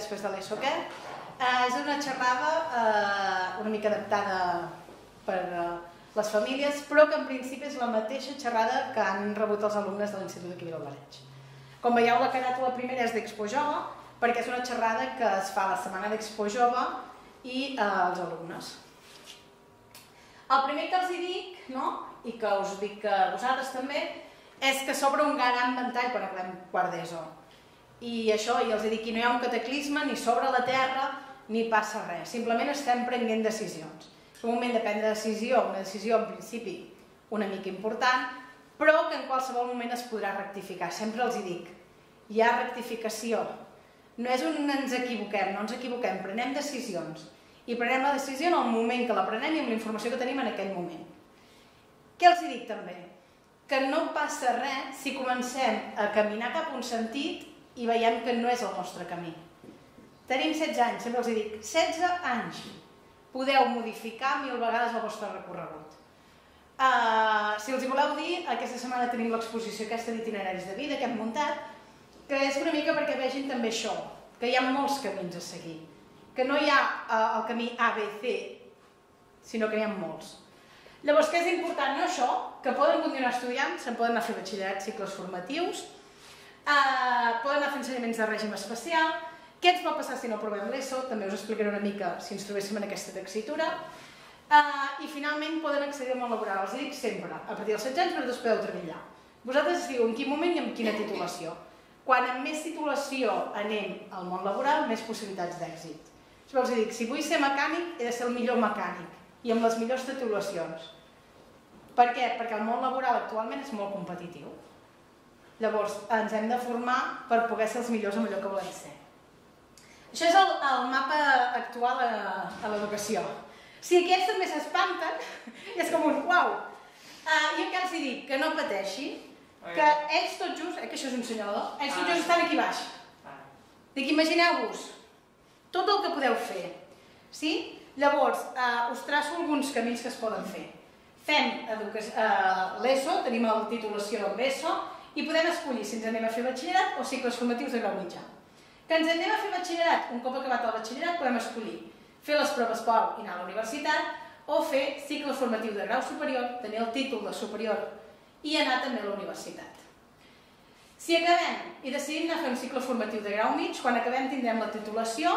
després de l'ESO aquest. És una xerrada una mica adaptada per les famílies, però que en principi és la mateixa xerrada que han rebut els alumnes de l'Institut de Química del Valleig. Com veieu, la caràtula primera és d'Expo Jove, perquè és una xerrada que es fa la setmana d'Expo Jove i els alumnes. El primer que els dic, i que us dic a vosaltres també, és que s'obre un gran ventall quan acabem quart d'ESO. I això, i els dic que no hi ha un cataclisme, ni sobre la terra, ni passa res. Simplement estem prenent decisions. És un moment de prendre decisió, una decisió en principi una mica important, però que en qualsevol moment es podrà rectificar. Sempre els dic, hi ha rectificació. No és un ens equivoquem, no ens equivoquem, prenem decisions. I prenem la decisió en el moment que la prenem i amb la informació que tenim en aquell moment. Què els dic també? Que no passa res si comencem a caminar cap a un sentit i veiem que no és el nostre camí. Tenim 16 anys, sempre els dic, 16 anys. Podeu modificar 1000 vegades el vostre recorregut. Si els hi voleu dir, aquesta setmana tenim l'exposició aquesta d'itineraris de vida que hem muntat, que és una mica perquè vegin també això, que hi ha molts camins a seguir, que no hi ha el camí A, B, C, sinó que hi ha molts. Llavors, què és important? No això, que poden continuar estudiant, se'n poden anar a fer batxillerat, cicles formatius, poden anar a fer ensenyaments de règim especial. Què ens pot passar si no aprovem l'ESO? També us explicaré una mica si ens trobéssim en aquesta textura. I finalment poden accedir al món laboral. Els dic sempre, a partir dels 16 anys vosaltres podeu treballar. Vosaltres diu en quin moment i amb quina titulació. Quan amb més titulació anem al món laboral, més possibilitats d'èxit. Els dic, si vull ser mecànic, he de ser el millor mecànic i amb les millors titulacions. Per què? Perquè el món laboral actualment és molt competitiu. Llavors, ens hem de formar per poder ser els millors en allò que volem ser. Això és el mapa actual a l'educació. Si aquests també s'espanten, és com un uau! Jo què els dic? Que no pateixin, que ells tots just, que això és un senyalador, ells tots just estan aquí baix. Dic, imagineu-vos tot el que podeu fer. Llavors, us traço alguns camins que es poden fer. Fem l'ESO, tenim la titulació amb l'ESO, i podem escollir si ens anem a fer batxillerat o cicles formatius de grau mitjà. Que ens anem a fer batxillerat, un cop acabat el batxillerat podem escollir fer les proves POU i anar a la universitat o fer cicle formatiu de grau superior, tenir el títol de superior i anar també a la universitat. Si acabem i decidim anar a fer un cicle formatiu de grau mig, quan acabem tindrem la titulació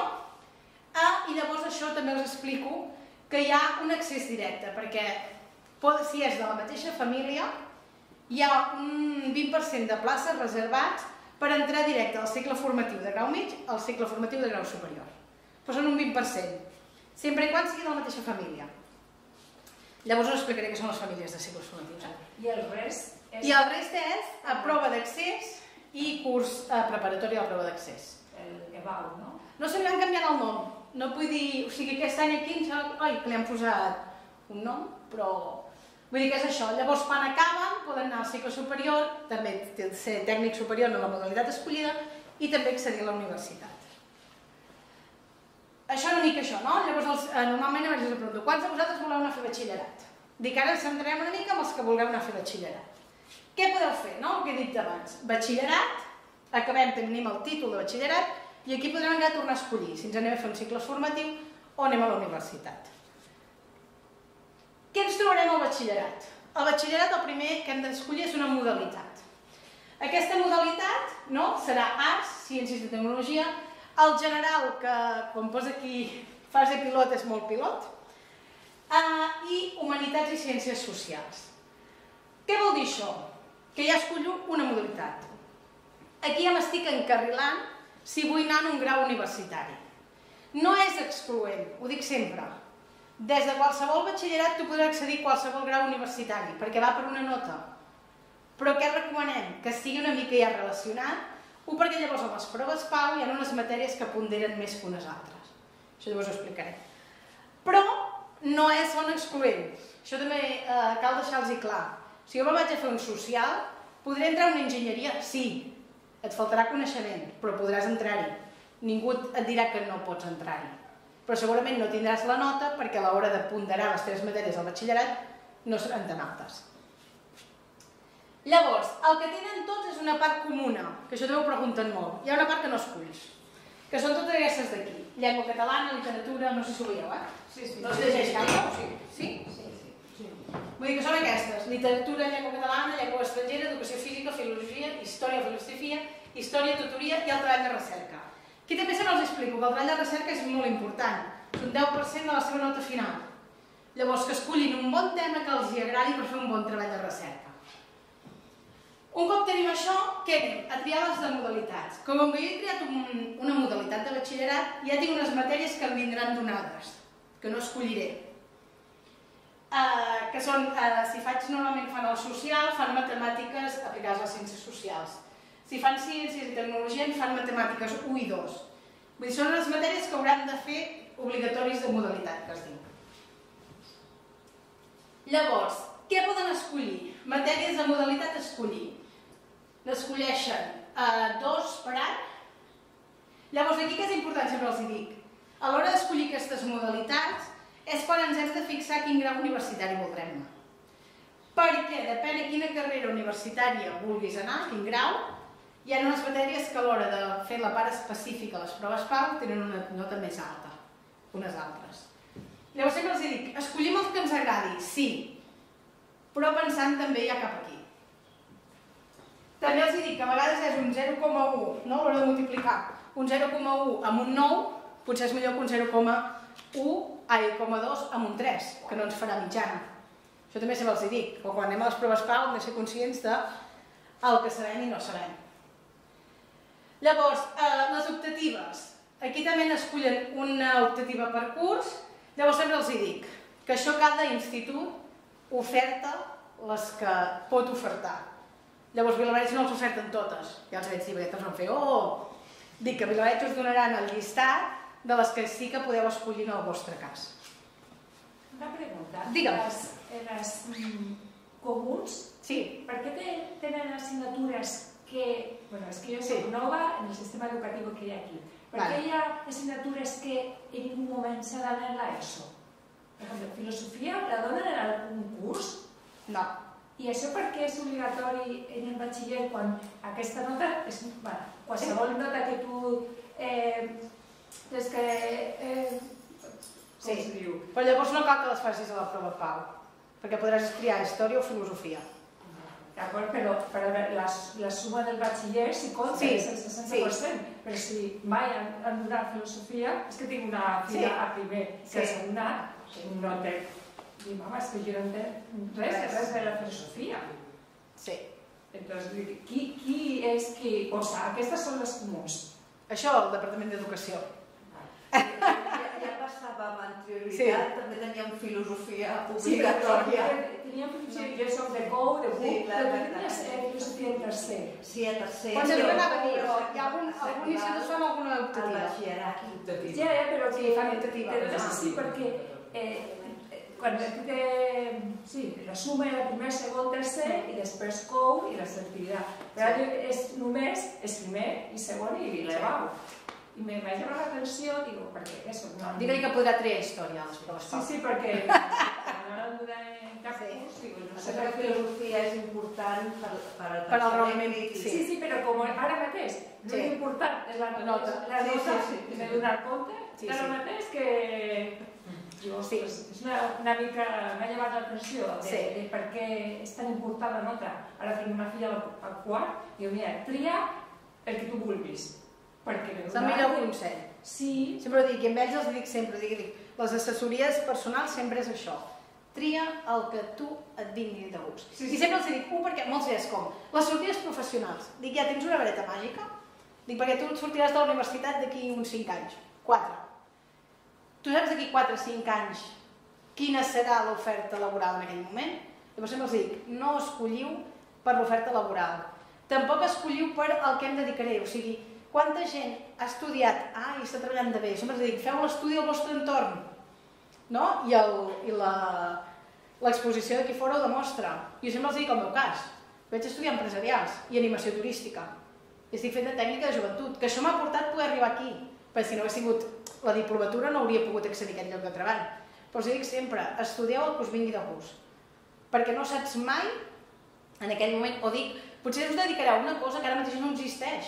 i llavors això també us explico que hi ha un accés directe, perquè si és de la mateixa família hi ha un 20% de places reservats per entrar directe al cicle formatiu de grau mig al cicle formatiu de grau superior. Però són un 20%, sempre i quan sigui de la mateixa família. Llavors us explicaré què són les famílies de cicles formatius. I el rest? I el rest és a prova d'accés i curs preparatori a la prova d'accés. El EBAU, no? No se li van canviant el nom. No vull dir, o sigui, aquest any aquí que li han posat un nom, però vull dir que és això. Llavors, quan acaben, poden anar al cicle superior, també ser tècnic superior en la modalitat escollida i també accedir a la universitat. Això una mica això, no? Llavors, normalment abans us pregunto, quants de vosaltres voleu anar a fer batxillerat? Dic, ara ens centrarem una mica amb els que vulgueu anar a fer batxillerat. Què podeu fer, no? El que he dit abans. Batxillerat, acabem, tenim el títol de batxillerat i aquí podrem anar a tornar a escollir si ens anem a fer un cicle formatiu o anem a la universitat. Què ens trobarem al batxillerat? Al batxillerat el primer que hem d'escollir és una modalitat. Aquesta modalitat serà arts, ciències i tecnologia. El general, que quan posa aquí fase pilot és molt pilot, i humanitats i ciències socials. Què vol dir això? Que ja escollo una modalitat. Aquí ja m'estic encarrilant si vull anar en un grau universitari. No és excloent, ho dic sempre. Des de qualsevol batxillerat tu podràs accedir a qualsevol grau universitari, perquè va per una nota. Però què recomanem? Que estigui una mica ja relacionat, perquè llavors amb les proves PAU hi ha unes matèries que ponderen més que unes altres. Això llavors ho explicaré. Però no són excloents. Això també cal deixar-los clar. Si jo me'n vaig a fer un social, podré entrar a una enginyeria? Sí, et faltarà coneixement, però podràs entrar-hi. Ningú et dirà que no pots entrar-hi. Però segurament no tindràs la nota perquè a l'hora de ponderar les 3 matèries del batxillerat no seran tan altes. Llavors, el que tenen tots és una part comuna, que això també ho pregunten molt. Hi ha una part que no esculls. que són totes aquestes d'aquí. Llengua catalana, literatura, no sé si ho veieu, Sí. No es llegeix gaire? Sí? Vull dir que són aquestes: literatura, llengua catalana, llengua estrangera, educació física, filologia, història, filosofia, història, tutoria i el treball de recerca. Aquí també se n'els explico que el treball de recerca és molt important. És un 10% de la seva nota final. Llavors, que escollin un bon tema que els agradi per fer un bon treball de recerca. Un cop tenim això, què anem? A triar les de modalitats. Com que jo he triat una modalitat de batxillerat, ja tinc unes matèries que em vindran donades, que no escolliré. Que són, si faig normalment fan el social, fan matemàtiques aplicades a les ciències socials. Si fan ciències i tecnologia, fan matemàtiques 1 i 2. Vull dir, són les matèries que hauran de fer obligatoris de modalitat, que es diu. Llavors, què poden escollir? Matèries de modalitat a escollir. N'escolleixen 2 per any. Llavors, aquí què és important, sempre els dic. A l'hora d'escollir aquestes modalitats és quan ens hem de fixar quin grau universitari voldrem. Perquè depèn de quina carrera universitària vulguis anar, quin grau, hi ha unes matèries que a l'hora de fer la part específica a les proves PAU tenen una nota més alta que unes altres. Llavors sempre els dic, escollim el que ens agradi, sí, però pensant també ja cap aquí. També els dic que a vegades és un 0,1, no? A l'hora de multiplicar un 0,1 amb un 9, potser és millor que un 0,2 amb un 3, que no ens farà mitjana. Això també sempre els dic, que quan anem a les proves PAU hem de ser conscients del que sabem i no sabem. Llavors, les optatives. Aquí també n'escollen una optativa per curs. Llavors sempre els dic que això cada institut oferta les que pot ofertar. Llavors Vilablareix no els oferten totes. Ja els vaig dir, perquè tots van fer, Dic que Vilablareix us donaran el llistat de les que sí que podeu escollir en el vostre cas. Una pregunta. Digue'm. Les comuns, Sí. per què tenen assignatures que... Bueno, és que jo soc nova en el sistema educatiu que hi ha aquí. Per què hi ha assignatures que en ningú moment s'ha d'anar a l'ESO? Per exemple, filosofia la donen en algun curs? No. I això per què és obligatori en el batxiller quan aquesta nota és... Qualsevol nota que tu... És que... Com es diu? Però llavors no cal que les facis a la prova PAU, perquè podràs triar història o filosofia. D'acord, però la suma del batxiller si compta és el 60%, però si mai han donat filosofia, és que tinc una filla a primer que s'ha donat, no entenc. Dic, mama, és que jo no entenc res de la filosofia. Sí. Entonces, qui és qui? O sigui, aquestes són les comuns. Això, el Departament d'Educació. Ja passava amb anterioritat, també teníem filosofia obligatòria. Teníem filosofia, jo soc de COU, de BUC, però tenies filosofia en tercer. Sí, a tercer. Quan sempre anava a dir, hi ha algun institut fan alguna optativa. El batxillerat. Ja, però Sí, fan optativa. Però és així perquè quan la suma era primer, segon, tercer i després COU i la selectivitat. Però és només primer i segon i l'EBAU. I m'ha llamat l'atenció, dic, perquè això no... Digue-li que podrà triar història a les proves PAU. Sí, perquè no l'han donat en cap curs, dic, no sé La per què... filosofia és important per al raonament crític. Sí, però com ara mateix, l'important és la nota. La nota, m'he donat compte, ara mateix que... És una mica... M'ha llevat l'atenció de per què és tan important la nota. Ara tinc una filla al quart, i diu, mira, tria el que tu vulguis. És el millor consell. Sí. Sempre ho dic, i amb ells els dic sempre, les assessories personals sempre és això. Tria el que tu et vingui de gust. I sempre els dic, perquè molts dies com, les sortides professionals. Dic, ja tens una vareta màgica? Dic, perquè tu sortiràs de la universitat d'aquí uns 5 anys, 4. Tu saps d'aquí 4 o 5 anys quina serà l'oferta laboral en aquell moment? Llavors sempre els dic, no escolliu per l'oferta laboral. Tampoc escolliu per el que em dedicaré, o sigui, quanta gent ha estudiat i està treballant de bé? Sempre els dic, feu l'estudi al vostre entorn, no? I l'exposició d'aquí fora ho demostra. Jo sempre els dic el meu cas. Vaig estudiar empresarials i animació turística. I estic fent de tècnica de joventut, que això m'ha portat poder arribar aquí, perquè si no hagués tingut la diplomatura no hauria pogut accedir a aquest lloc de treball. Però els dic sempre, estudieu el que us vingui de gust, perquè no saps mai en aquell moment, o dic, potser us dedicareu a una cosa que ara mateix no existeix.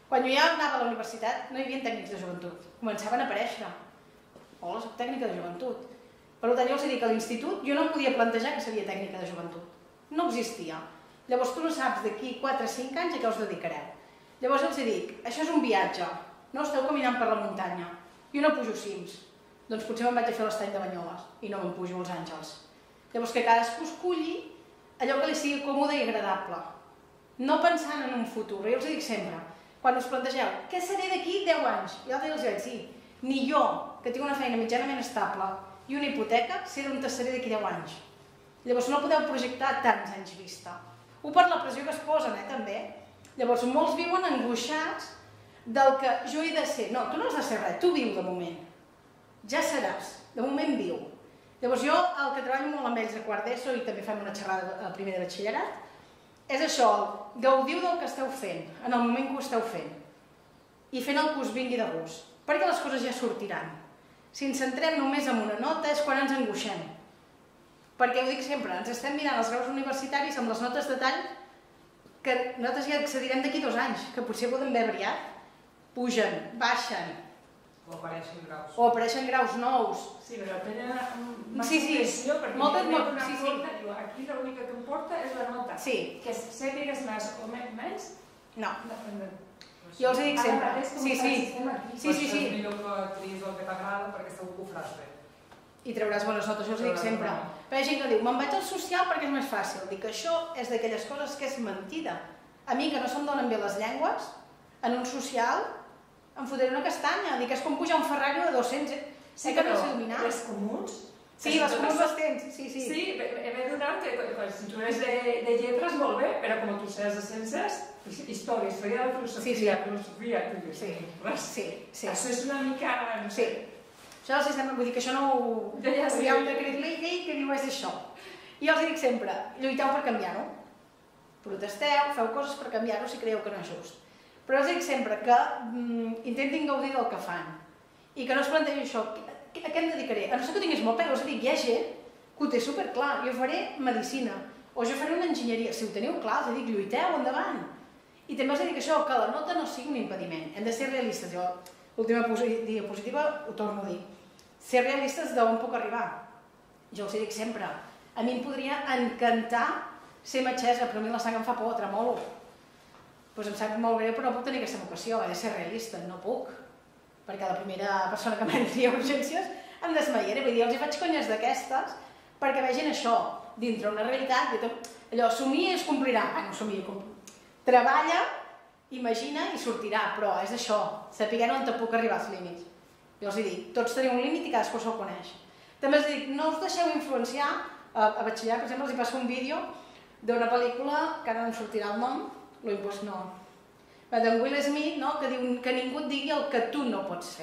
Quan jo ja anava a la universitat no hi havia tècnics de joventut, començaven a aparèixer. Hola, soc tècnica de joventut. Per tant, jo els dic que a l'institut jo no em podia plantejar que seria tècnica de joventut. No existia. Llavors tu no saps d'aquí 4 o 5 anys a què us dedicareu. Llavors els dic, això és un viatge, no esteu caminant per la muntanya. Jo no pujo cims, doncs potser me'n vaig a fer l'estany de Banyoles i no me'n pujo als Àngels. Llavors que cadascú esculli allò que li sigui còmode i agradable, no pensant en un futur. Jo els dic sempre, quan us plantegeu, què seré d'aquí 10 anys? I l'altre els dic, sí, ni jo, que tinc una feina mitjanament estable i una hipoteca, sé d'on seré d'aquí 10 anys. Llavors no podeu projectar tants anys vista. Ho per la pressió que es posen, també. Llavors molts viuen angoixats del que jo he de ser. No, tu no has de ser res, tu viu de moment. Ja seràs, de moment viu. Llavors jo, el que treballo molt amb ells a quart d'ESO i també fem una xerrada a primer de batxillerat, és això, gaudiu del que esteu fent, en el moment que ho esteu fent, i fent el que us vingui de gust, perquè les coses ja sortiran. Si ens centrem només en una nota és quan ens angoixem. Perquè ho dic sempre, ens estem mirant els graus universitaris amb les notes de tall que nosaltres ja accedirem d'aquí 2 anys, que potser poden haver variat. Pugen, baixen. O apareixen graus. O apareixen graus nous. Sí, però tenen una pressió, perquè moltes una sí. nota, diu, aquí l'única que importa és la nota. Sí. Que sàpigues més o menys. No. Jo els dic sempre. Sí. Això és millor que triïs el que t'agrada perquè segur que ho faràs bé. I trauràs bones notes, jo els dic sempre. Però hi ha gent que diu, me'n vaig al social perquè és més fàcil. Dic que això és d'aquelles coses que és mentida. A mi, que no se'm donen bé les llengües, en un social em fotré una castanya. Dic, és com pujar un Ferrari de 200. Sí, però les comuns... Sí, les comuns les tens, sí. Sí, m'he donat que si tu eres de lletres molt bé, però com tu saps de ciències, història de la filosofia, tu dius, sí. Això és una mica... Sí. Això del sistema, vull dir que això no ho... Hi ha un decret llei que diu és això. I els dic sempre, lluiteu per canviar-ho. Protesteu, feu coses per canviar-ho si creieu que no és just. Però els dic sempre que intentin gaudir del que fan i que no es plantegi això, a què em dedicaré? A no ser que tingués molt pega, us dic, hi ha gent que ho té superclar, jo faré medicina o jo faré una enginyeria, si ho teniu clar, els dic, lluiteu, endavant. I també els dic això, que la nota no sigui un impediment, hem de ser realistes, jo l'última diapositiva ho torno a dir, ser realistes d'on puc arribar. Jo els dic sempre, a mi em podria encantar ser metgessa, però a mi la sang em fa por, tremolo. Doncs em sap molt greu, però no puc tenir aquesta vocació, he de ser realista, no puc. Perquè la primera persona que m'aniria a urgències em desmaiera, vull dir, els hi faig conyes d'aquestes perquè vegin això, dintre una realitat, allò, somia i es complirà. No somia, treballa, imagina i sortirà, però és això, sapiguent on te puc arribar als límits. Jo els dic, tots teniu un límit i cadascú se'l coneix. També els dic, no us deixeu influenciar, a batxillerat, per exemple, els hi passo un vídeo d'una pel·lícula, que ara no em sortirà el nom, Lo Impossible, no. D'en Will Smith, que diu que ningú et digui el que tu no pots fer.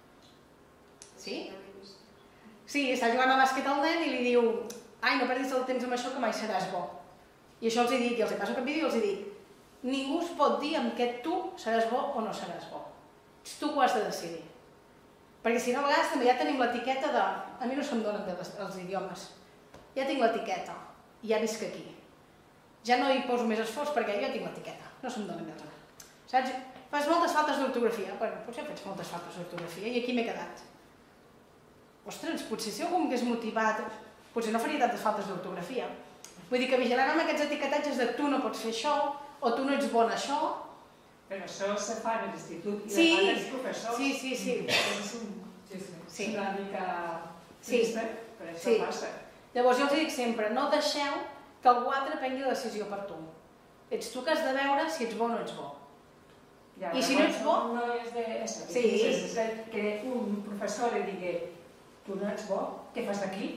Sí? Sí, està jugant a bàsquet al nen i li diu ai, no perdis el temps amb això que mai seràs bo. I això els hi dic, i els hi passo aquest vídeo i els hi dic ningú us pot dir amb què tu seràs bo o no seràs bo. Ets tu que ho has de decidir. Perquè si no, a vegades també ja tenim l'etiqueta de a mi no se'm donen bé els idiomes. Ja tinc l'etiqueta i ja visc aquí. Ja no hi poso més esforç perquè jo tinc l'etiqueta, no se'm donen bé els idiomes. Saps? Fas moltes faltes d'ortografia. Bueno, potser faig moltes faltes d'ortografia i aquí m'he quedat. Ostres, potser si algú m'hagués motivat, potser no faria tantes faltes d'ortografia. Vull dir que vigilant amb aquests etiquetatges de tu no pots fer això o tu no ets bon això. Però això se fa a l'institut i fan els professors. Sí. És una mica trista, però això passa. Llavors jo els dic sempre, no deixeu que algú altre prengui la decisió per tu. Ets tu que has de veure si ets bo o no ets bo. I si no ets bo... No és de que un professor li digui tu no ets bo, què fas d'aquí?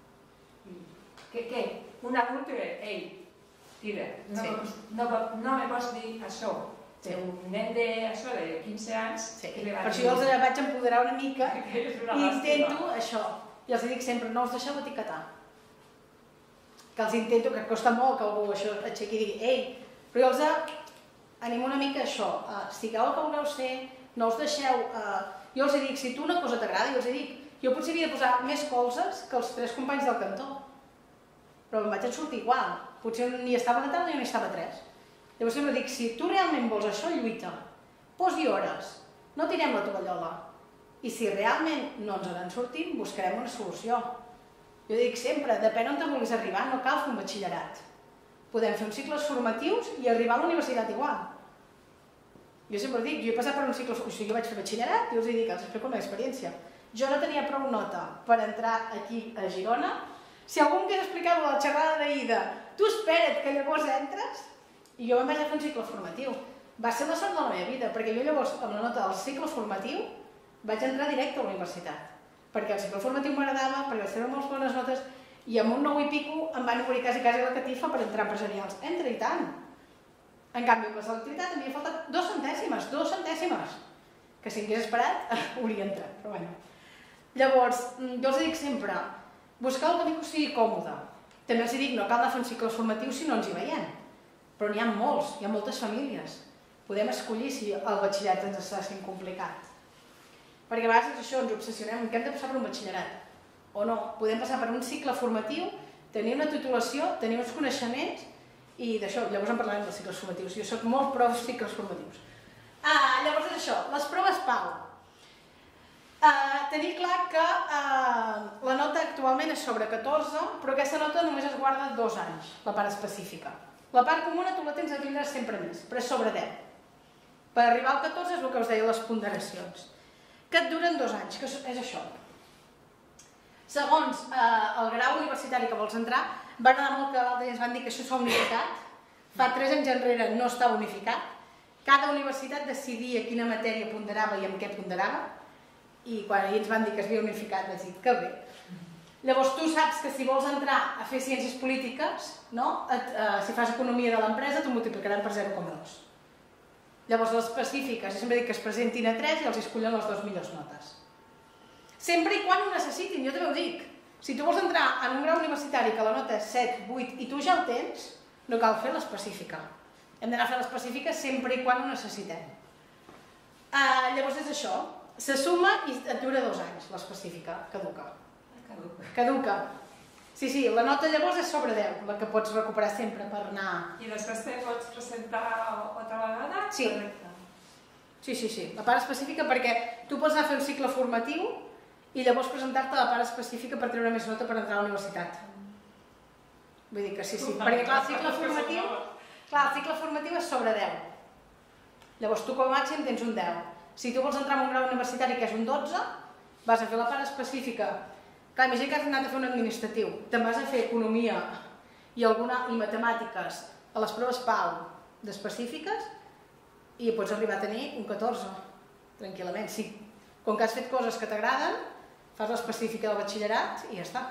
Què? Un adult dirà, ei, tira, no me pots dir això. Un nen de 15 anys... Per això jo els vaig empoderar una mica i intento això. I els dic sempre, no us deixeu etiquetar. Que els intento, que costa molt que algú això aixequi i digui, ei, però jo els animo una mica això, sigueu el que vulgueu ser, no us deixeu... Jo els dic, si tu una cosa t'agrada, jo els dic, jo potser havia de posar més colzes que els 3 companys del cantó, però em vaig en sortir igual, potser ni estava de tal ni estava 3. Llavors sempre dic, si tu realment vols això, lluita, Posi hores, no tirem la tovallola. I si realment no ens en sortim, buscarem una solució. Jo dic sempre, depèn on te vulguis arribar, no cal fer un batxillerat. Podem fer uns cicles formatius i arribar a la universitat igual. Jo sempre dic, jo he passat per un cicle, o sigui, jo vaig fer batxillerat i els dic, els explico la meva experiència. Jo no tenia prou nota per entrar aquí a Girona. Si algú m'hagués explicat la xerrada d'ahir de tu espera't que llavors entres, i jo em vaig fer un cicle formatiu. Va ser la sort de la meva vida, perquè jo llavors, amb la nota del cicle formatiu, vaig entrar directe a la universitat. Perquè el cicle formatiu m'agradava, perquè vaig tenir molt bones notes, i amb un 9 i pico em van obrir quasi la catifa per entrar a empresarials. Entra i tant! En canvi, amb la selectivitat m'havia faltat 2 centèsimes, que si hagués esperat, hauria entrat, però bueno. Llavors, jo els dic sempre, buscar el camí que us sigui còmode. També els dic, no cal anar a fer un cicle formatiu si no ens hi veiem. Però n'hi ha molts, hi ha moltes famílies. Podem escollir si el batxillerat ens està sent complicat. Perquè a vegades això ens obsessionem, que hem de passar per un batxillerat. O no, podem passar per un cicle formatiu, tenir una titulació, tenir uns coneixements i d'això, llavors en parlarem dels cicles formatius. Jo soc molt pro dels cicles formatius. Llavors és això, les proves PAU. Tenir clar que la nota actualment és sobre 14, però aquesta nota només es guarda 2 anys, la part específica. La part comuna tu la tens a tindre sempre més, però és sobre 10. Per arribar al 14 és el que us deia, les ponderacions, que et duren 2 anys, que és això. Segons el grau universitari que vols entrar, van anar molt que ens van dir que això s'ha unificat, fa 3 anys enrere no estava unificat, cada universitat decidia quina matèria ponderava i amb què ponderava, i quan ells van dir que es havia unificat vaig dir que bé. Llavors tu saps que si vols entrar a fer ciències polítiques, si fas economia de l'empresa t'ho multiplicaran per 0,2. Llavors les específiques, jo sempre dic que es presentin a 3 i els escollen les 2 millors notes. Sempre i quan ho necessitin, jo també ho dic. Si tu vols entrar en un grau universitari que la nota és 7, 8 i tu ja el tens, no cal fer l'específica. Hem d'anar a fer l'específica sempre i quan ho necessitem. Llavors és això, se suma i et dura 2 anys l'específica, caduca. Caduca. Sí, la nota llavors és sobre 10, la que pots recuperar sempre per anar... I després te pots presentar altra vegada? Sí. Sí. La part específica perquè tu pots anar a fer un cicle formatiu i llavors presentar-te a la part específica per treure més nota per entrar a la universitat. Vull dir que sí, perquè clar, el cicle formatiu és sobre 10. Llavors tu com a màxim tens un 10. Si tu vols entrar en un grau universitari que és un 12, vas a fer la part específica. Clar, imagina que has anat a fer un administratiu, te'n vas a fer economia i matemàtiques a les proves PAU d'específiques i pots arribar a tenir un 14, tranquil·lament. Com que has fet coses que t'agraden, fas l'específica del batxillerat i ja està.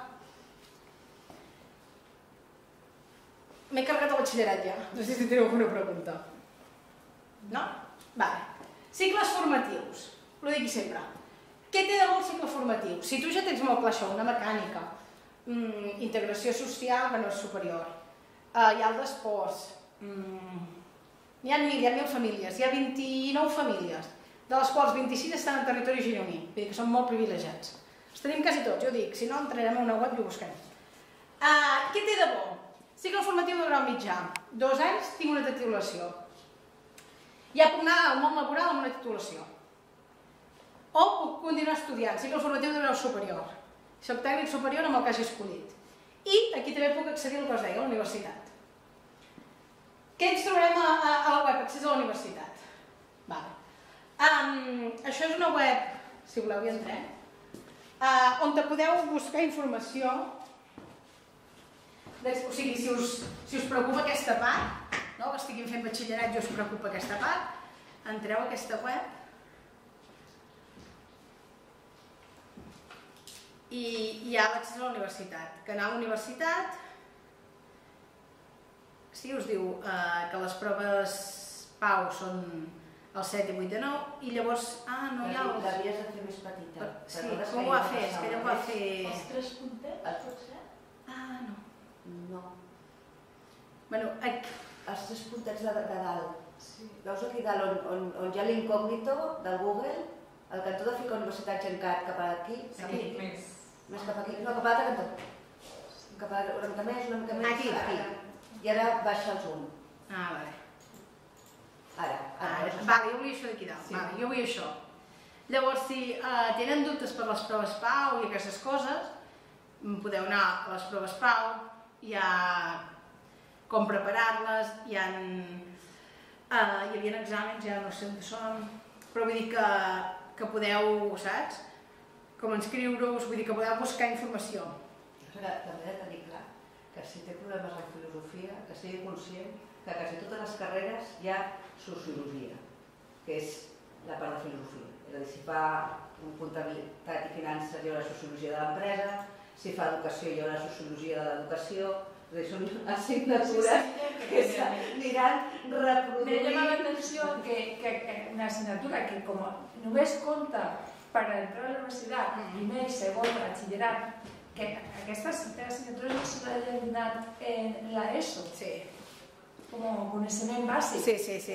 M'he carregat el batxillerat ja, no sé si teniu alguna pregunta. No? Vale. Cicles formatius, ho dic sempre. Què té de bo el cicle formatiu? Si tu ja tens molt clar això, una mecànica, integració social, bueno, superior, hi ha el d'esports, hi ha 1.000 famílies, hi ha 29 famílies, de les quals 26 estan en territori gironí, vull dir que són molt privilegiats. Els tenim quasi tots, jo dic, si no entrarem a una web i ho busquem. Què té de bo? Cicle formatiu de grau mitjà, 2 anys tinc una titulació. Ja puc anar al món laboral amb una titulació. O puc continuar estudiant, cicle formatiu de grau superior. Soc tècnic superior amb el que hagi escollit. I aquí també puc accedir al que us deia, a la universitat. Què ens trobarem a la web? Accés a la universitat. Això és una web, si voleu hi entrem, on podeu buscar informació. O sigui, si us preocupa aquesta part, que estiguin fent batxillerat i us preocupa aquesta part, entreu a aquesta web i hi ha l'accés a la universitat. Que anar a la universitat, sí, us diu que les proves PAU són el 7 i 8 de 9 i llavors, no hi ha els... L'havies de fer més petita. Sí, com ho va fer? És que ella ho va fer... Els 3 puntets, potser? No. No. Bueno, Els 3 puntets de dalt. Veus aquí dalt on hi ha l'incògnito del Google, el cantó de ficar Universitat Gencat cap aquí? Més. Més cap aquí? No, cap a l'altre cantó. Una mica més, una mica més. Aquí. I ara baixa els 1. Vale. Vale, jo vull això d'aquí dalt, jo vull això. Llavors, si tenen dubtes per les proves PAU i aquestes coses, podeu anar a les proves PAU, hi ha com preparar-les, hi havia exàmens, ja no sé on són, però vull dir que podeu, saps? Com inscriure-us, vull dir que podeu buscar informació. També he de tenir clar que si té problemes amb filosofia, que sigui conscient que quasi totes les carreres hi ha sociologia, que és la part de filosofia. És a dir, si fa comptabilitat i finances hi haurà sociologia de l'empresa, si fa educació hi haurà sociologia de l'educació, són assignatures que s'aniran reproduint. Me llama l'atenció que una assignatura que com només compta per entrar a la universitat, primer i segon, batxillerat, que aquestes assignatures no se l'han donat en l'ESO. Sí. Com a coneixement bàsic. Sí.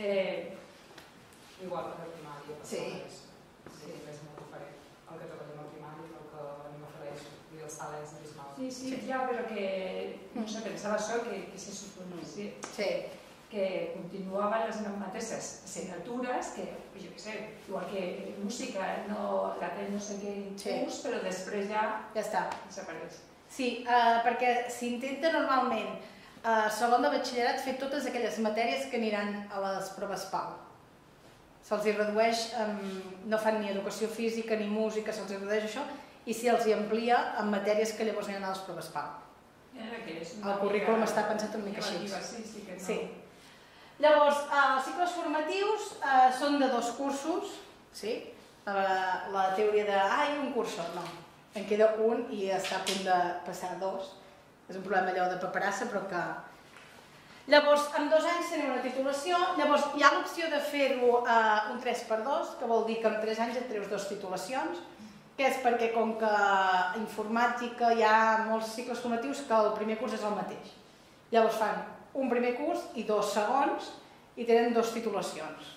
Igual que la primària. Sí. És molt diferent. El que treballem a primària és el que venim a fer l'ESO. I els salers abismals. Sí, ja, però que, no sé, pensava això, que se suponia que continuaven les mateixes assignatures, que, jo què sé, igual que música, la té no sé què curs, però després ja desapareix. Sí, perquè s'intenta normalment a segon de batxillerat fer totes aquelles matèries que aniran a les proves PAU. Se'ls redueix, no fan ni educació física ni música, se'ls redueix això, i se'ls amplia en matèries que llavors aniran a les proves PAU. El currículum està pensat una mica així. Sí. Llavors, els cicles formatius són de 2 cursos, sí? La teoria de, un curs, no, en queda un i està a punt de passar a 2. És un problema allò de paperassa, però que... Llavors, en 2 anys tenim una titulació, llavors hi ha l'opció de fer-ho un 3x2, que vol dir que en 3 anys et treus 2 titulacions, que és perquè com que a informàtica hi ha molts cicles formatius que el primer curs és el mateix. Llavors fan un primer curs i 2 segons i tenen 2 titulacions.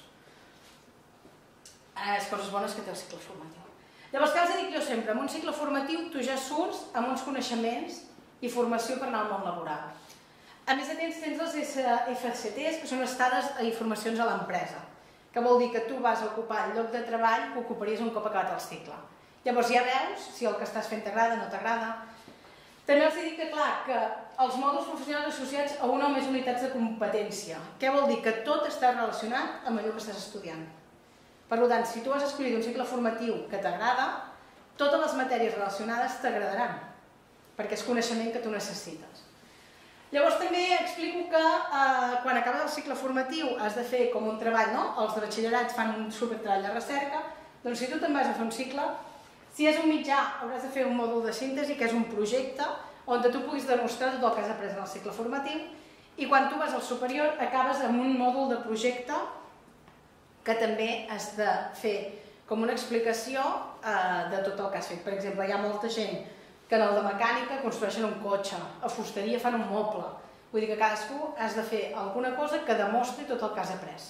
És coses bones que té el cicle formatiu. Llavors, què els dic jo sempre? En un cicle formatiu tu ja surts amb uns coneixements i formació per anar al món laboral. A més a tens els FCTs, que són estades i formacions a l'empresa, que vol dir que tu vas a ocupar el lloc de treball que ocuparies un cop acabat el cicle. Llavors ja veus si el que estàs fent t'agrada o no t'agrada. També els dic que, clar, que els mòduls professionals associats a una o més unitats de competència. Què vol dir? Que tot està relacionat amb allò que estàs estudiant. Per tant, si tu has escollit un cicle formatiu que t'agrada, totes les matèries relacionades t'agradaran, perquè és coneixement que tu necessites. Llavors també explico que quan acabes el cicle formatiu has de fer com un treball, no? Els de batxillerat fan un supertreball de recerca, doncs si tu te'n vas a fer un cicle, si és un mitjà hauràs de fer un mòdul de síntesi, que és un projecte on tu puguis demostrar tot el que has après en el cicle formatiu, i quan tu vas al superior acabes amb un mòdul de projecte que també has de fer com una explicació de tot el que has fet. Per exemple, hi ha molta gent que en el de mecànica construeixen un cotxe, a fusteria fan un moble. Vull dir que cadascú has de fer alguna cosa que demostri tot el que has après.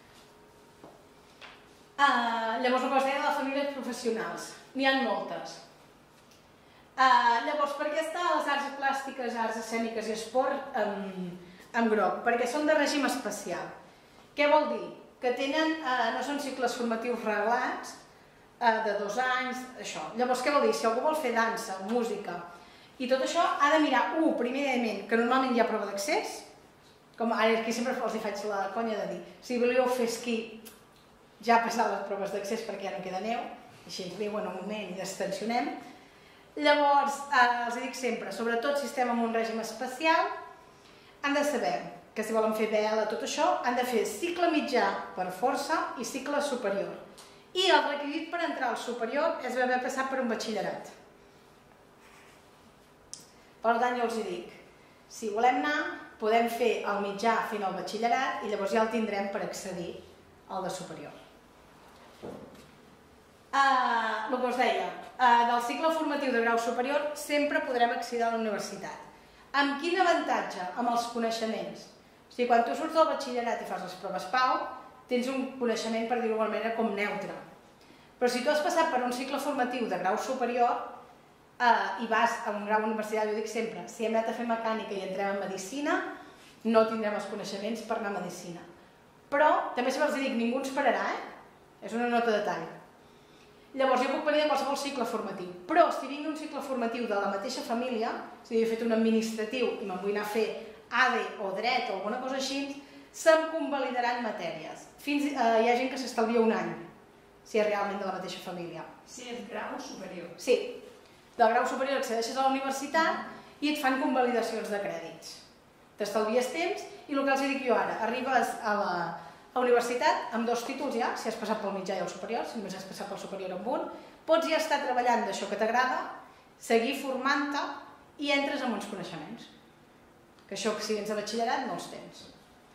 Llavors, el que us deia de les famílies professionals. N'hi ha moltes. Llavors, per què està les arts plàstiques, arts escèniques i esport en groc? Perquè són de règim especial. Què vol dir? Que no són cicles formatius reglats, de 2 anys, això. Llavors, què vol dir? Si algú vol fer dansa, música i tot això, ha de mirar, primerament, que normalment hi ha prova d'accés, com ara aquí sempre els faig la conya de dir, si volíeu fer esquí, ja passar les proves d'accés perquè ja no queda neu, així ens diuen un moment i destensionem. Llavors, els dic sempre, sobretot si estem en un règim especial, han de saber que si volen fer vela, tot això, han de fer cicle mitjà per força i cicle superior. I el requisit per entrar al superior és haver passat per un batxillerat. Per tant, jo els dic, si volem anar, podem fer el mitjà fent el batxillerat i llavors ja el tindrem per accedir al de superior. El que us deia, del cicle formatiu de grau superior sempre podrem accedir a la universitat. Amb quin avantatge? Amb els coneixements. O sigui, quan tu surts del batxillerat i fas les proves PAU, tens un coneixement, per dir-ho d'alguna manera, com neutre. Però si tu has passat per un cicle formatiu de grau superior i vas a un grau universitari, jo dic sempre, si hem anat a fer mecànica i entrem en medicina, no tindrem els coneixements per anar a medicina. Però, també si els dic, ningú ens pararà, és una nota de tall. Llavors, jo puc venir de qualsevol cicle formatiu, però si vinc d'un cicle formatiu de la mateixa família, si he fet un administratiu i me'n vull anar a fer ADE o dret o alguna cosa així, se'm convalidaran matèries. Hi ha gent que s'estalvia un any, si és realment de la mateixa família. Si és grau superior. Sí, del grau superior accedeixes a la universitat i et fan convalidacions de crèdits. T'estalvies temps i el que els dic jo ara, arribes a la universitat amb 2 títols ja, si has passat pel mitjà i el superior, si només has passat pel superior amb un, pots ja estar treballant d'això que t'agrada, seguir formant-te i entres amb uns coneixements. Que això, si vens de batxillerat, no els tens.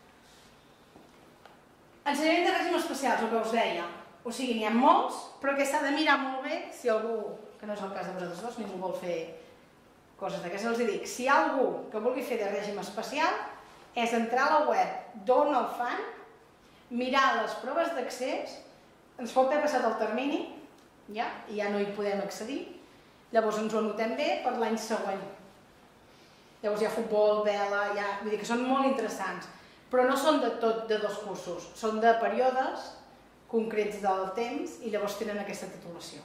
Ensenyament de règim especials, el que us deia. O sigui, n'hi ha molts, però que s'ha de mirar molt bé si algú, que no és el cas de vosaltres dos, ningú vol fer coses d'aquestes, els dic, si hi ha algú que vulgui fer de règim especial, és entrar a la web d'on el fan, mirar les proves d'accés, ens pot haver passat el termini, i ja no hi podem accedir, llavors ens ho anotem bé per l'any següent. Llavors hi ha futbol, vela, vull dir que són molt interessants, però no són de tot de 2 cursos, són de períodes concrets del temps i llavors tenen aquesta titulació.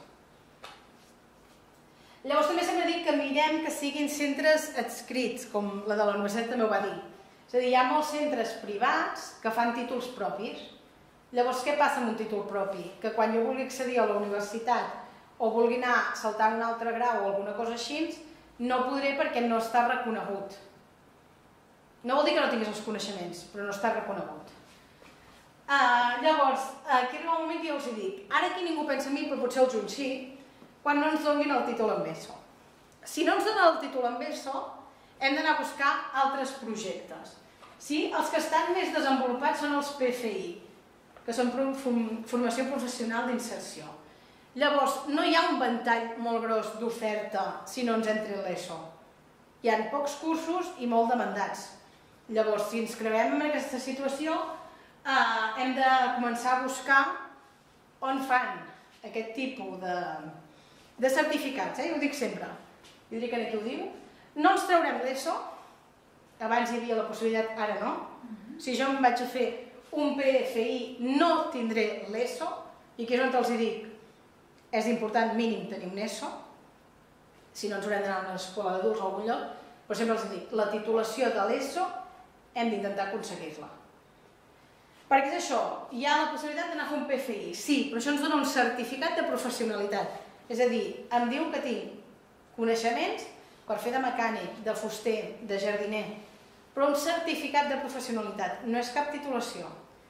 Llavors també sempre dic que mirem que siguin centres adscrits, com la de la universitat també ho va dir. És a dir, hi ha molts centres privats que fan títols propis. Llavors, què passa amb un títol propi? Que quan jo vulgui accedir a la universitat o vulgui anar saltant un altre grau o alguna cosa així, no podré perquè no està reconegut. No vol dir que no tinguis els coneixements, però no està reconegut. Llavors, aquí arriba un moment que jo els dic, ara aquí ningú pensa en mi, però potser el juny sí, quan no ens donin el títol en ESO. Si no ens donen el títol en ESO, hem d'anar a buscar altres projectes. Els que estan més desenvolupats són els PFI, que són formació professional d'inserció. Llavors, no hi ha un ventall molt gros d'oferta si no ens entri l'ESO. Hi ha pocs cursos i molt demandats. Llavors, si ens creuem en aquesta situació, hem de començar a buscar on fan aquest tipus de certificats, ho dic sempre. Jo dic que aquí ho diu. No ens traurem l'ESO, abans hi havia la possibilitat, ara no. Si jo em vaig a fer un PFI no tindré l'ESO, i aquí és on els dic, és important mínim tenir un ESO, si no ens haurem d'anar a una escola d'adults o a algun lloc, però sempre els dic, la titulació de l'ESO hem d'intentar aconseguir-la. Perquè és això, hi ha la possibilitat d'anar a fer un PFI, sí, però això ens dona un certificat de professionalitat. És a dir, em diu que tinc coneixements per fer de mecànic, de fuster, de jardiner, però un certificat de professionalitat, no és cap titulació.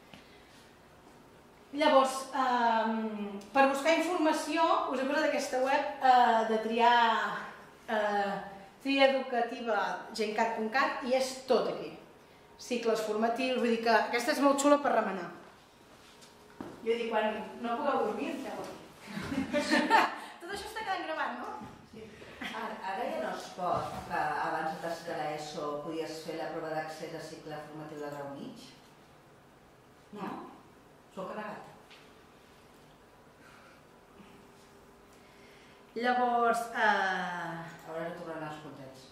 Llavors, per buscar informació, us he posat aquesta web de tria educativa gencat.cat i és tot aquí. Cicles formatius, vull dir que aquesta és molt xula per remenar. Jo dic, quan no pugueu dormir, feu aquí. Tot això està quedant gravat, no? Ara ja no es pot, que abans de tercera ESO podies fer la prova d'accés a cicle formatiu de grau mig? No? S'ho ha carregat. Llavors... Ara no tornaran els contents.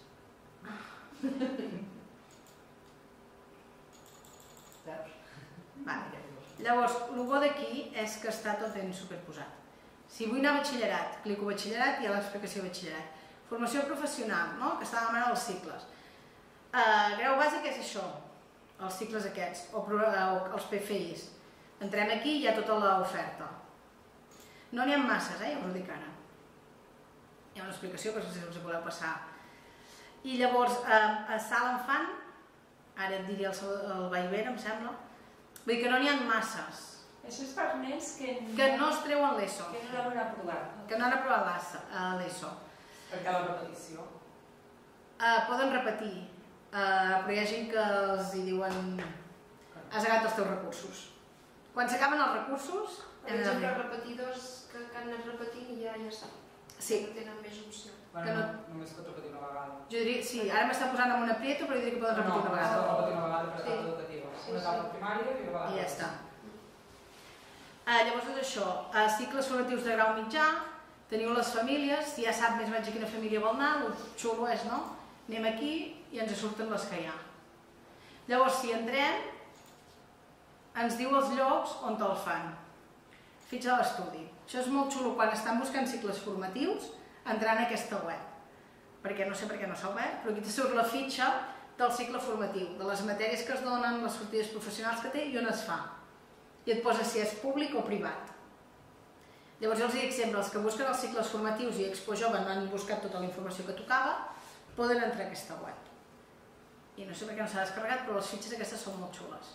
Llavors, el bo d'aquí és que està tot ben superposat. Si vull anar a batxillerat, clico batxillerat i hi ha l'explicació de batxillerat. Formació professional, que està demanant els cicles. Grau bàsic és això, els cicles aquests, o els PFIs. Entrem aquí i hi ha tota l'oferta. No n'hi ha masses, ja us ho dic ara. Hi ha una explicació que si us voleu passar. I llavors, a sala en fan, ara et diré el Vallver, em sembla, vull dir que no n'hi ha masses. Això és per nens que no es treuen l'ESO. Que no l'han aprovat. Que no han aprovat l'ESO. Per què la repetició? Poden repetir, però hi ha gent que els diuen has acabat els teus recursos. Quan s'acaben els recursos... Per exemple, repetidors que han anat repetint i ja està. Sí. No tenen més opció. Només pot repetir una vegada. Jo diria, sí, ara m'està posant en un aprieto, però jo diria que poden repetir una vegada. No, repetir una vegada per etapa educativa. Una etapa primària i una vegada. I ja està. Llavors és això, cicles formatius de grau mitjà, teniu les famílies, si ja sap més o menys a quina família vol anar, el xulo és, no? Anem aquí i ens surten les que hi ha. Llavors, si entrem, ens diu els llocs on te'l fan. Fitxa de l'estudi. Això és molt xulo quan estan buscant cicles formatius, entrant a aquesta web. Perquè no sé per què no s'ha obert, però aquí te surt la fitxa del cicle formatiu, de les matèries que es donen, les sortides professionals que té i on es fa. I et posa si és públic o privat. Llavors jo els dic sempre, els que busquen els cicles formatius i Expo Jove no han buscat tota la informació que tocava, poden entrar a aquesta web. I no sé per què no s'ha descarregat, però les fitxes aquestes són molt xules.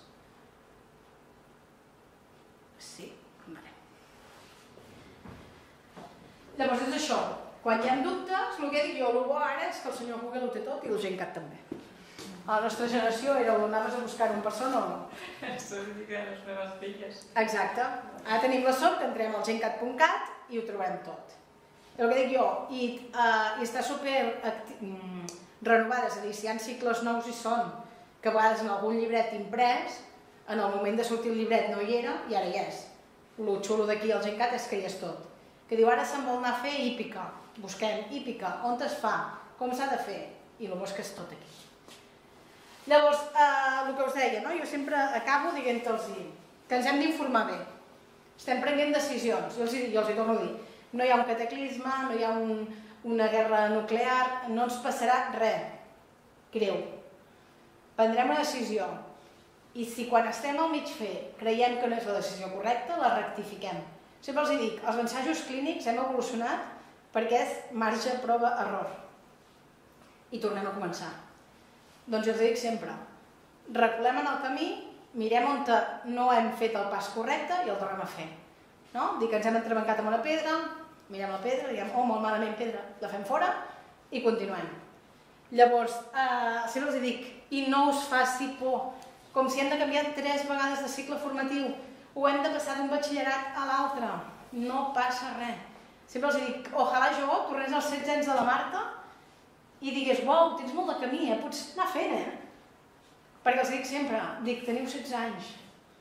Sí, vale. Llavors és això, quan hi ha dubtes, el que dic jo, el bo ara és que el senyor Google ho té tot i el GenCat també. A la nostra generació era on anaves a buscar un persona o no? Això és que les meves filles. Exacte. Ara tenim la sort que entrem al gencat.cat i ho trobem tot. El que dic jo, i està super renovada, és a dir, si hi ha cicles nous i són, que a vegades en algun llibret imprès, en el moment de sortir el llibret no hi era i ara hi és. El xulo d'aquí al GenCat és que hi és tot. Que diu, ara se'n vol anar a fer hípica. Busquem hípica, on es fa, com s'ha de fer, i el bo és que és tot aquí. Llavors, el que us deia, jo sempre acabo dient-los que ens hem d'informar bé. Estem prenent decisions, jo els hi torno a dir. No hi ha un cataclisme, no hi ha una guerra nuclear, no ens passarà res greu. Prendrem una decisió i si quan estem al mig fer creiem que no és la decisió correcta, la rectifiquem. Sempre els dic, els ensajos clínics hem evolucionat perquè és marge, prova, error. I tornem a començar. Doncs jo els dic sempre, reculem en el camí, mirem on no hem fet el pas correcte i el tornem a fer. Dic que ens hem entrebancat amb una pedra, mirem la pedra, diguem, oh, molt malament pedra, la fem fora i continuem. Llavors, sempre els dic, i no us faci por, com si hem de canviar 3 vegades de cicle formatiu o hem de passar d'un batxillerat a l'altre, no passa res. Sempre els dic, ojalà jo tornés als 16 anys de la Marta i digués, uau, tens molt de camí, pots anar fent, Perquè els dic sempre, teniu 16 anys,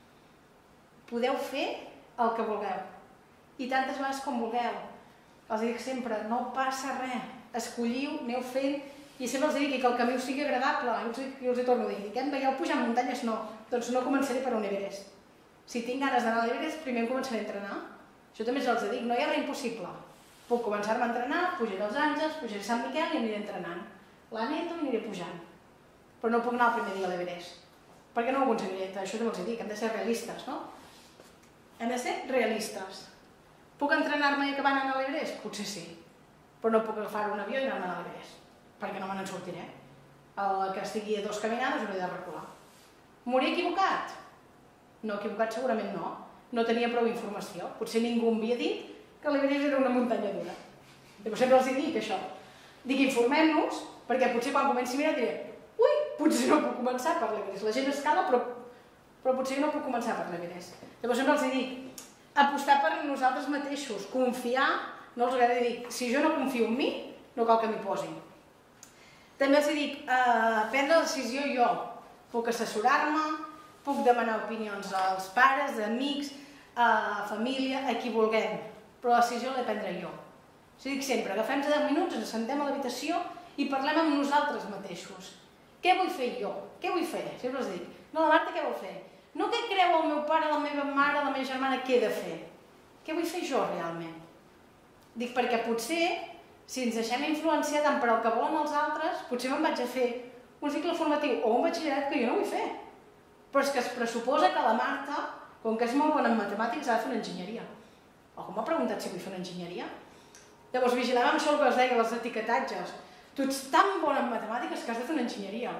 podeu fer el que vulgueu, i tantes vegades com vulgueu. Els dic sempre, no passa res, escolliu, aneu fent, i sempre els dic que el camí us sigui agradable, jo els hi torno a dir, veieu pujar muntanyes? No, doncs no començaré per un Everest. Si tinc ganes d'anar a l'Everest, primer em començaré a entrenar. Això també els dic, no hi ha res impossible. Puc començar-me a entrenar, pujaré als Àngels, pujaré a Sant Miquel i aniré entrenant. L'Aneto i aniré pujant. Però no puc anar el primer dia a l'Everest. Perquè no ho aconseguiré, això també els dic, hem de ser realistes, no? Hem de ser realistes. Puc entrenar-me i acabar anant a l'Everest? Potser sí. Però no puc agafar un avió i anar a l'Everest, perquè no me n'en sortiré. El que estigui a 2 caminades ho he de recular. M'hauré equivocat? No, equivocat segurament no. No tenia prou informació. Potser ningú m'havia dit que l'Everest era una muntanya dura. Llavors sempre els dic això. Dic, informem-nos, perquè potser quan comenci a mirar diré ui, potser no puc començar per l'Everest. La gent escala, però potser no puc començar per l'Everest. Llavors sempre els dic, apostar per nosaltres mateixos, confiar, no els agrada dir, si jo no confio en mi, no cal que m'hi posin. També els dic, prendre la decisió jo. Puc assessorar-me, puc demanar opinions als pares, amics, a família, a qui vulguem, però la decisió l'he de prendre jo. Us dic sempre, agafem 10 minuts, ens assentem a l'habitació i parlem amb nosaltres mateixos. Què vull fer jo? Què vull fer? Sempre els dic, no, la Marta què vol fer? No què creu el meu pare, la meva mare, la meva germana, què he de fer? Què vull fer jo realment? Dic, perquè potser, si ens deixem influenciar tant per el que volen els altres, potser me'n vaig a fer un cicle formatiu o un batxillerat que jo no vull fer. Però és que es pressuposa que la Marta, com que és molt bona en matemàtiques, ha de fer una enginyeria. Algú m'ha preguntat si vull fer una enginyeria? Llavors vigilàvem això el que es deia, els etiquetatges. Tu ets tan bona en matemàtiques que has de fer una enginyeria.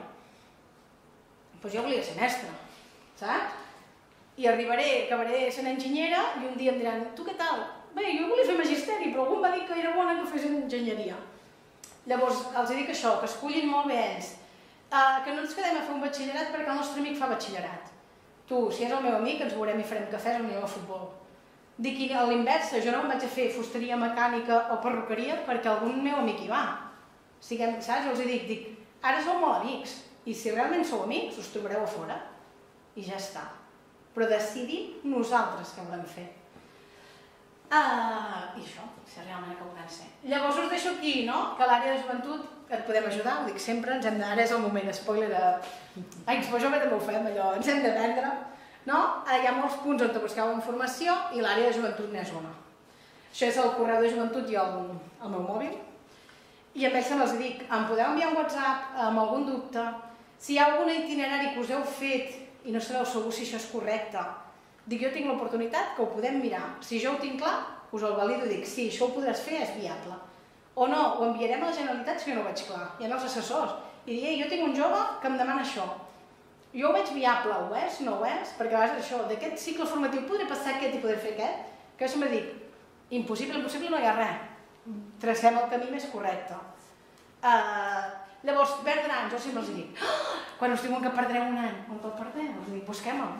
Doncs jo volia ser mestra, saps? I acabaré sent enginyera i un dia em diran, tu què tal? Bé, jo volia fer magisteri, però algú em va dir que era bona que fes enginyeria. Llavors els dic això, que escollin molt bé ells, que no ens quedem a fer un batxillerat perquè el nostre amic fa batxillerat. Tu, si és el meu amic, ens veurem i farem cafès o anirem a futbol. Dic, a l'inversa, jo no em vaig a fer fusteria mecànica o perruqueria perquè algun meu amic hi va. Saps? Jo els dic, ara sou molt amics, i si realment sou amics, us trobareu a fora, i ja està. Però decidim nosaltres què volem fer. I això, si realment que volem ser. Llavors us deixo aquí, no?, que a l'àrea de joventut et podem ajudar, ho dic sempre, ara és el moment, spoiler, a Expo Jove també ho fem, allò, ens hem de vendre, no? Hi ha molts punts on busqueu informació i l'àrea de joventut n'és una. Això és el correu de joventut i el meu mòbil. I amb ells els dic, em podeu enviar un WhatsApp amb algun dubte? Si hi ha algun itinerari que us heu fet i no sabeu segur si això és correcte, dic, jo tinc l'oportunitat que ho podem mirar. Si jo ho tinc clar, us el valido i dic, sí, això ho podràs fer, és viable. O no, ho enviarem a la Generalitat si jo no ho veig clar. Hi ha els assessors. I dic, jo tinc un jove que em demana això. Jo ho veig viable, ho és, no ho és? Perquè a vegades això, d'aquest cicle formatiu podré passar aquest i podré fer aquest? Que jo sempre dic, impossible, impossible, no hi ha res. Tracem el camí més correcte. Llavors, perdre anys, jo sempre els dic, quan us diuen que perdrem un any, on el perdem? Els dic,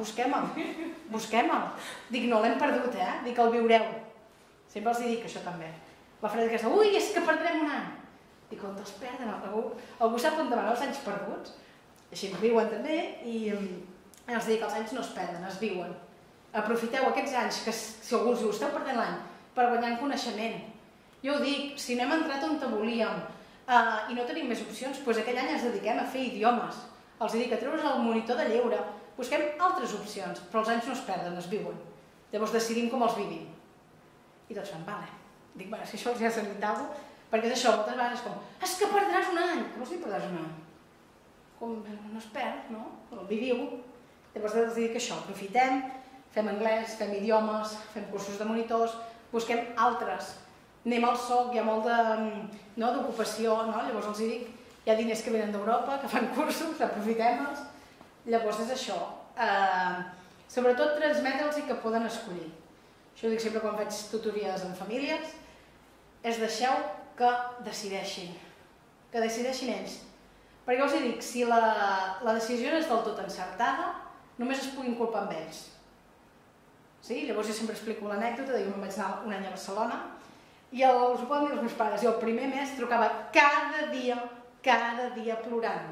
busquem-el. Dic, no l'hem perdut, dic, el viureu. Sempre els dic això també. La frase aquesta, ui, és que perdrem un any. Dic, on els perden? Algú sap on demanar els anys perduts? Així ens riuen també i els dic que els anys no es perden, es viuen. Aprofiteu aquests anys, que si algú us diu, esteu perdent l'any, per guanyar en coneixement. Jo ho dic, si no hem entrat on volíem i no tenim més opcions, doncs aquell any ens dediquem a fer idiomes. Els dic, a treure's el monitor de lleure. Busquem altres opcions, però els anys no es perden, es viuen. Llavors decidim com els vivim. I tots fan, vale. Dic, bueno, si això els ha servit alguna cosa, perquè és això, moltes vegades és com, és que perdràs un any. Què vols dir perdràs un any? Com no es perd, no? El viviu. Llavors els dic això, aprofitem, fem anglès, fem idiomes, fem cursos de monitors, busquem altres. Anem al SOC, hi ha molt d'ocupació, no? Llavors els dic, hi ha diners que venen d'Europa, que fan cursos, aprofitem-los. Llavors és això. Sobretot transmetre'ls i que poden escollir. Això ho dic sempre quan faig tutories en famílies, és deixeu que decideixin ells. Perquè us dic, si la decisió no és del tot encertada, només es puguin culpar amb ells. Llavors jo sempre explico l'anècdota de que me'n vaig anar un any a Barcelona i ho poden dir els meus pares, jo el primer mes trucava cada dia plorant.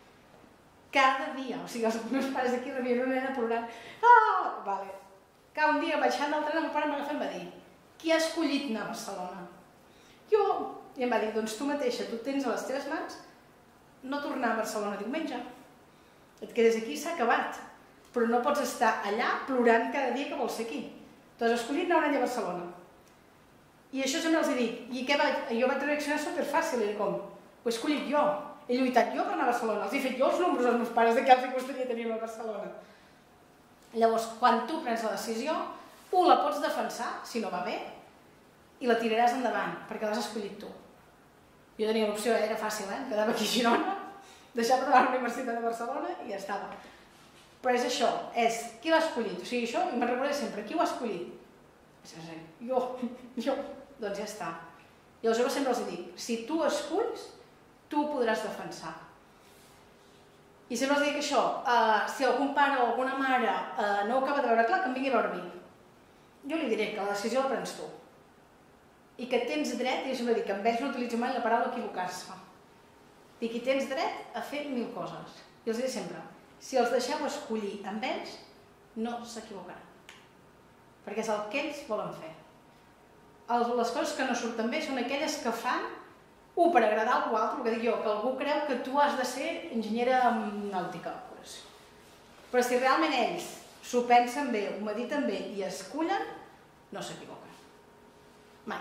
Cada dia, o sigui, els meus pares aquí rebien una nena plorant. Que un dia baixant del tren el meu pare m'agafa i em va dir, qui ha escollit anar a Barcelona? Jo. I em va dir, doncs tu mateixa, tu tens a les teves mans no tornar a Barcelona diumenge. Et quedes aquí i s'ha acabat. Però no pots estar allà plorant cada dia que vols ser aquí. Tu has escollit anar un any a Barcelona. I això sempre els dic. I jo vaig reaccionar superfàcil. Era com, ho he escollit jo. He lluitat jo per anar a Barcelona. Els he fet jo els números als meus pares de què els costaria tenir-me a Barcelona. Llavors, quan tu prens la decisió, la pots defensar, si no va bé, i la tiraràs endavant, perquè l'has escollit tu. Jo tenia l'opció, era fàcil, em quedava aquí a Girona, deixava d'anar a la Universitat de Barcelona i ja estava. Però és això, és qui l'ha escollit. O sigui, això, i me'n recordaré sempre, qui ho ha escollit? Jo. Doncs ja està. I als joves sempre els dic, si tu esculls, tu ho podràs defensar. I sempre els dic això, si algun pare o alguna mare no ho acaba de veure clar, que em vingui a veure a mi. Jo li diré que la decisió la prens tu. I que tens dret, i jo sempre dic, amb ells no utilitzo mai la paraula equivocar-se. Dic, i tens dret a fer 1000 coses. I els diré sempre, si els deixeu escollir amb ells, no s'equivocaran. Perquè és el que ells volen fer. Les coses que no surten bé són aquelles que fan per agradar a algú altre, el que dic jo, que algú creu que tu has de ser enginyera nàutica. Però si realment ells s'ho pensen bé, ho mediten bé i escullen, no s'equivoquen. Mai.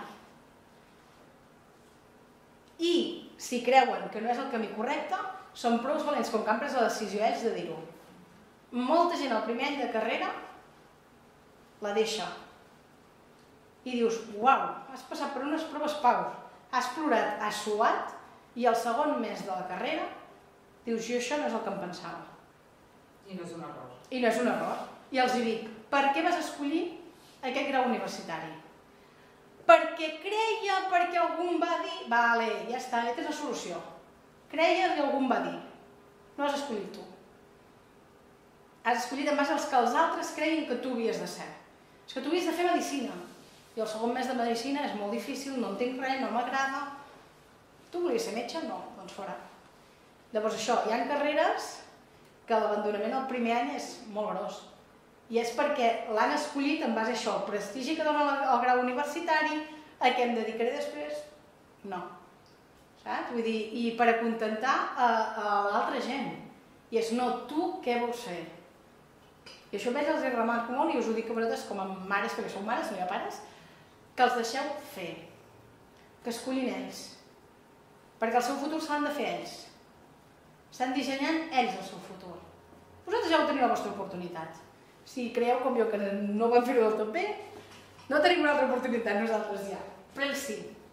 I si creuen que no és el camí correcte, són prou valents com que han pres la decisió ells de dir-ho. Molta gent al primer any de carrera la deixa. I dius, uau, has passat per unes proves paus, has plorat, has suat, i al segon mes de la carrera dius, jo això no és el que em pensava. I no és un error. I no és un error. I els dic, per què vas escollir aquest grau universitari? Perquè creia, perquè algú em va dir, vale, ja està, ja tens la solució. Creia i algú em va dir. No has escollit tu. Has escollit en base als que els altres creien que tu havies de ser. És que tu havies de fer medicina. I el segon mes de medicina és molt difícil, no entenc res, no m'agrada. Tu volies ser metge? No, doncs fora. Llavors això, hi ha carreres que l'abandonament al primer any és molt gros. I és perquè l'han escollit en base a això, el prestigi que dona el grau universitari, a què em dedicaré després? No. Saps? Vull dir, i per acontentar a l'altra gent. I és no, tu què vols fer? I això més els remarco molt i us ho dic a vosaltres com a mares, perquè sou mares, no hi ha pares, que els deixeu fer, que escollin ells, perquè el seu futur s'han de fer ells. Estan dissenyant ells el seu futur. Vosaltres ja ho teniu la vostra oportunitat. Si creieu com jo que no van fer-ho del tot bé, no tenim una altra oportunitat nosaltres ja, però ells sí.